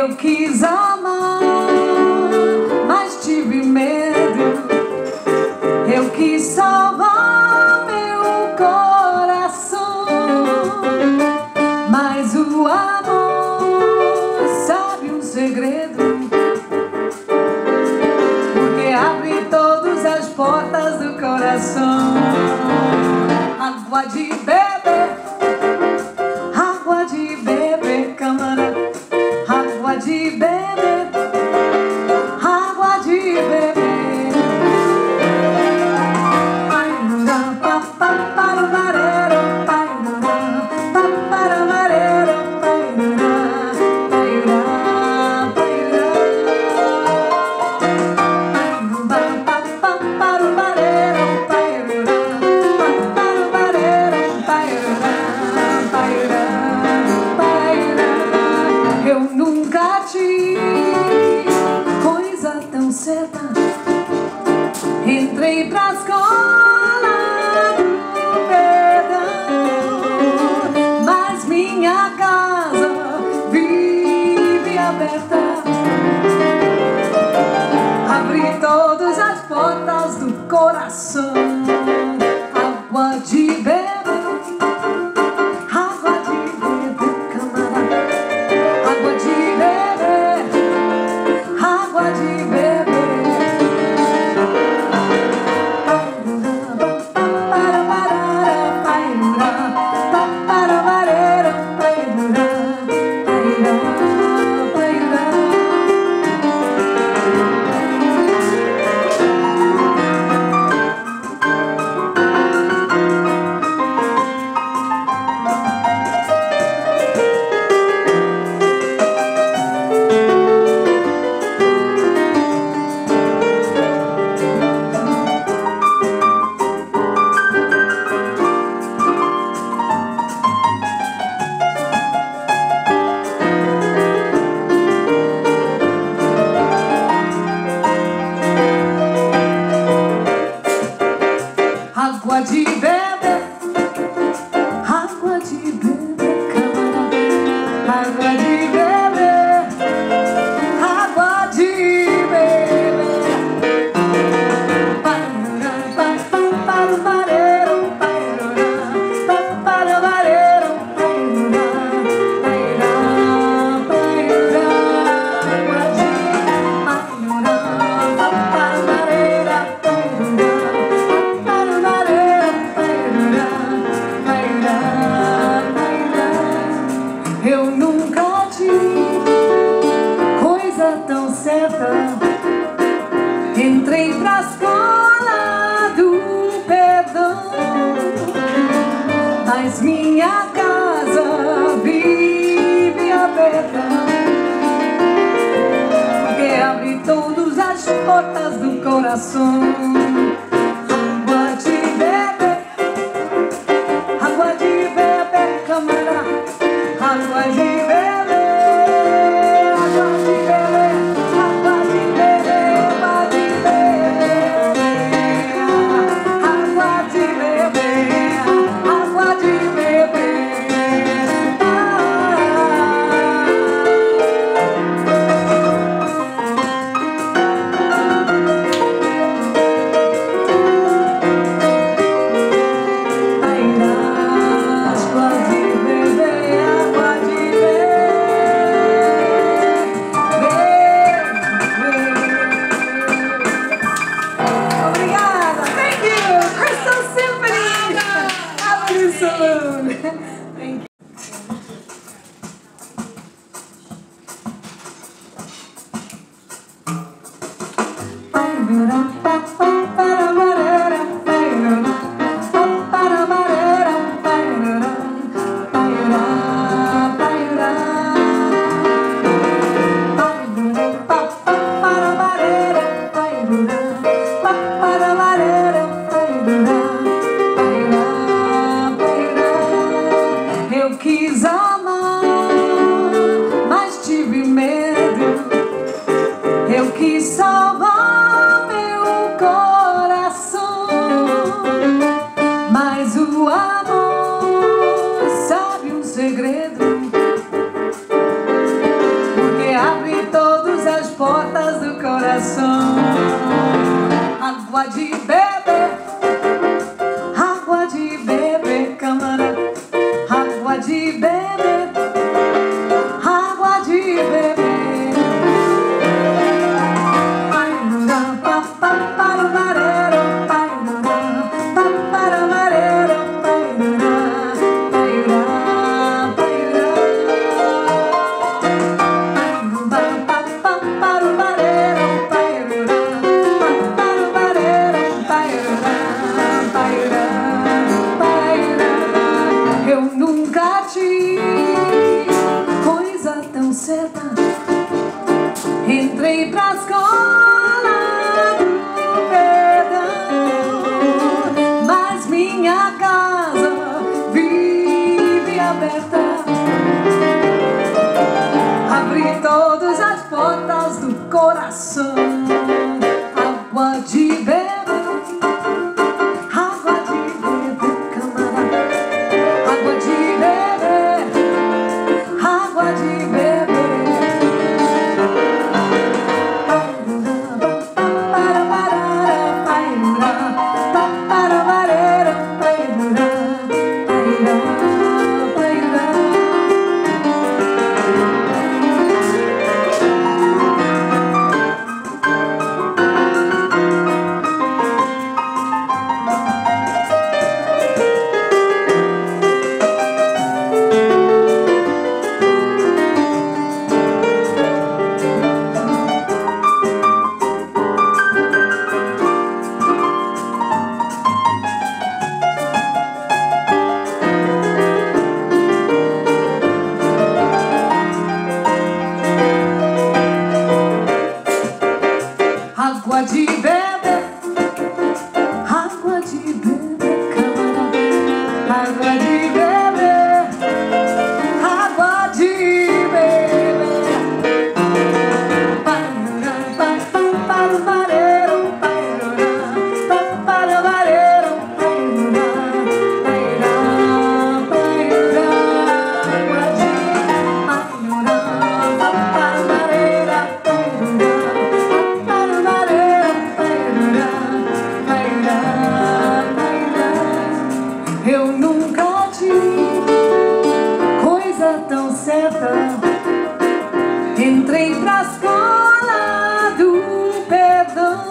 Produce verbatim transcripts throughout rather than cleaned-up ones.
Eu quis amar, mas tive medo. Eu quis salvar meu coração, mas o amor sabe um segredo, porque abre todas as portas do coração. Água de beber, água de beber, camarada. Água de beber, água de beber. Eu nunca tive coisa tão certa. Entrei pra escola do perdão, mas minha casa vive aberta. Abri todas as portas do coração. Água de beber, água de beber, água de beber, camarada. Água de beber, água de beber. Para o vareiro, para o vareiro, eu nunca tive coisa tão certa. Entrei pra escola do perdão, mas minha casa vive aberta, porque abre todas as portas do coração. Água de beber, água de beber, camarada. Água de beber, água de beber, água de beber, água de beber, água de beber, água de beber. Saloon. Thank you. Eu quis amar, mas tive medo. Eu quis salvar meu coração. Água de beber, água de beber, camarada. Água de beber, água de beber. Eu nunca tive coisa tão certa. Entrei pra escola do perdão, mas minha casa vive aberta. Abri todas as portas do coração. Água de beber, água de beber, água de beber, camarada. Água de beber, água de beber. Para para o vareiro, para para o vareiro, eu nunca tive coisa tão certa. Entrei pra escola do perdão,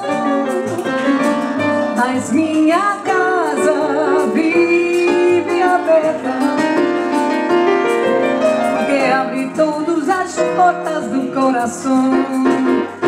mas minha casa vive aberta. Porque abri todas as portas do coração.